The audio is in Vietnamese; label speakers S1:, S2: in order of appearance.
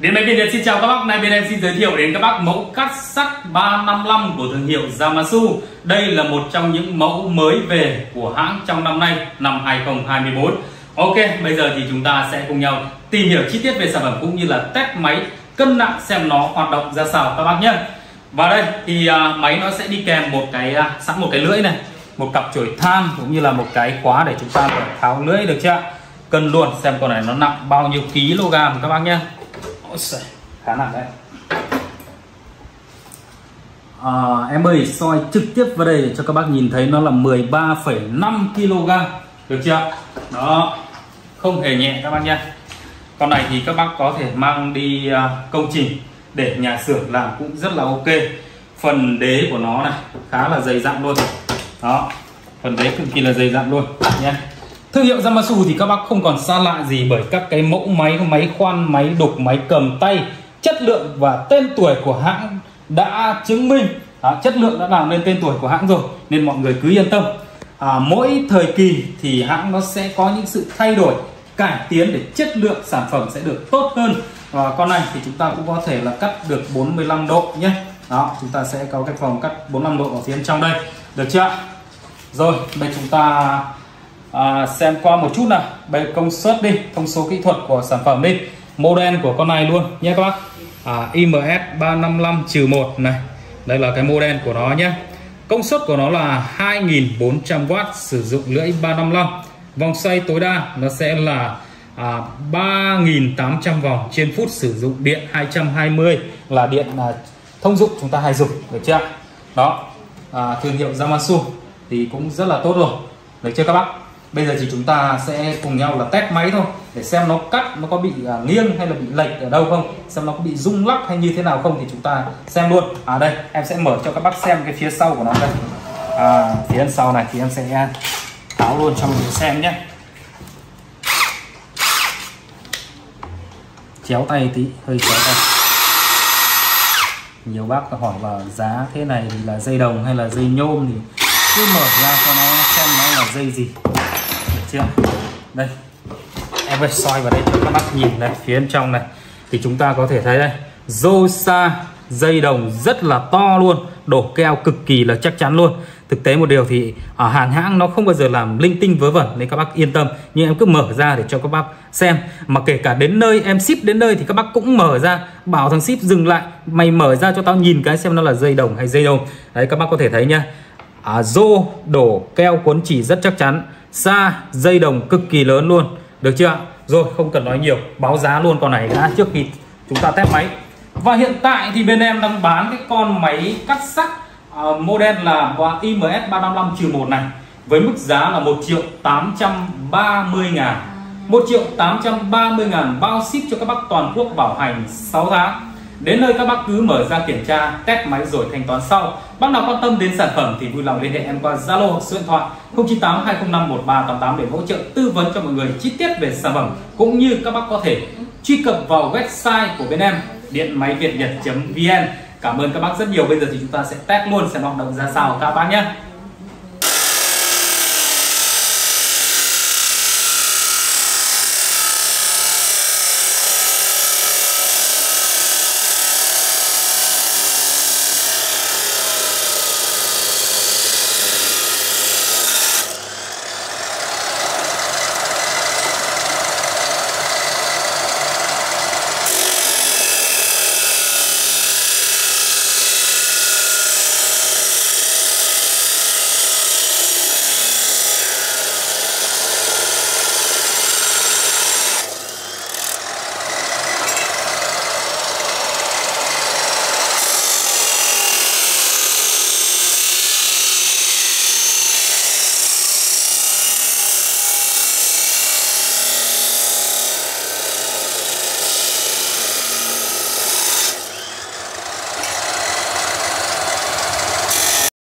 S1: Điện máy Việt Nhật xin chào các bác. Nay bên em xin giới thiệu đến các bác mẫu cắt sắt 355 của thương hiệu Yamatsu. Đây là một trong những mẫu mới về của hãng trong năm nay, năm 2024. Ok, bây giờ thì chúng ta sẽ cùng nhau tìm hiểu chi tiết về sản phẩm cũng như là test máy cân nặng xem nó hoạt động ra sao các bác nhé. Và đây thì máy nó sẽ đi kèm một cái sẵn một cái lưỡi này, một cặp chổi than cũng như là một cái khóa để chúng ta có thể tháo lưỡi được chưa? Cân luôn xem con này nó nặng bao nhiêu kg các bác nhé. Ôi giời, khá nặng đấy. Em ơi, soi trực tiếp vào đây để cho các bác nhìn thấy nó là 13,5 kg. Được chưa? Đó, không hề nhẹ các bác nhé. Con này thì các bác có thể mang đi công trình để nhà xưởng làm cũng rất là ok. Phần đế của nó này khá là dày dặn luôn. Đó, phần đế cực kỳ là dày dặn luôn nhé. Thương hiệu Yamatsu thì các bác không còn xa lạ gì bởi các cái mẫu máy khoan, máy đục, máy cầm tay, chất lượng và tên tuổi của hãng đã chứng minh. Chất lượng đã làm nên tên tuổi của hãng rồi nên mọi người cứ yên tâm. Mỗi thời kỳ thì hãng nó sẽ có những sự thay đổi, cải tiến để chất lượng sản phẩm sẽ được tốt hơn. Và con này thì chúng ta cũng có thể là cắt được 45 độ nhé. Đó, chúng ta sẽ có cái phòng cắt 45 độ ở phía bên trong đây. Được chưa? Rồi, đây chúng ta xem qua một chút nào. Bây công suất đi, thông số kỹ thuật của sản phẩm đi, model của con này luôn nhé các bác. IMS 355-1 này. Đây là cái model của nó nhé. Công suất của nó là 2400W, sử dụng lưỡi 355. Vòng xoay tối đa nó sẽ là 3800 vòng trên phút, sử dụng điện 220 là điện thông dụng chúng ta hay dùng. Được chưa? Đó, thương hiệu Yamatsu thì cũng rất là tốt rồi. Được chưa các bác? Bây giờ thì chúng ta sẽ cùng nhau là test máy thôi để xem nó cắt nó có bị nghiêng hay là bị lệch ở đâu không, xem nó có bị rung lắc hay như thế nào không thì chúng ta xem luôn. Đây em sẽ mở cho các bác xem cái phía sau của nó đây. Phía sau này thì em sẽ tháo luôn cho mọi người xem nhé. Chéo tay tí, hơi chéo tay. Nhiều bác hỏi vào giá thế này thì là dây đồng hay là dây nhôm thì cứ mở ra cho nó xem nó là dây gì. Được chưa? Đây, em phải soi vào đây cho các bác nhìn đây, phía bên trong này thì chúng ta có thể thấy đây, rô sa dây đồng rất là to luôn, đổ keo cực kỳ là chắc chắn luôn. Thực tế một điều thì ở hàng hãng nó không bao giờ làm linh tinh vớ vẩn nên các bác yên tâm, nhưng em cứ mở ra để cho các bác xem. Mà kể cả đến nơi em ship đến nơi thì các bác cũng mở ra, bảo thằng ship dừng lại, mày mở ra cho tao nhìn cái xem nó là dây đồng hay dây nhôm. Đấy, các bác có thể thấy nhá. Rô đổ keo cuốn chỉ rất chắc chắn, sa dây đồng cực kỳ lớn luôn. Được chưa? Rồi không cần nói nhiều, báo giá luôn con này đã trước khi chúng ta test máy. Và hiện tại thì bên em đang bán cái con máy cắt sắt model là IMS 355-1 này với mức giá là 1.830.000. 1.830.000 bao ship cho các bác toàn quốc, bảo hành 6 tháng. Đến nơi các bác cứ mở ra kiểm tra, test máy rồi thanh toán sau. Bác nào quan tâm đến sản phẩm thì vui lòng liên hệ em qua Zalo, số điện thoại 098 205 1388 để hỗ trợ tư vấn cho mọi người chi tiết về sản phẩm, cũng như các bác có thể truy cập vào website của bên em điện máy Việt Nhật.vn. Cảm ơn các bác rất nhiều. Bây giờ thì chúng ta sẽ test luôn xem hoạt động ra sao các bác nhé.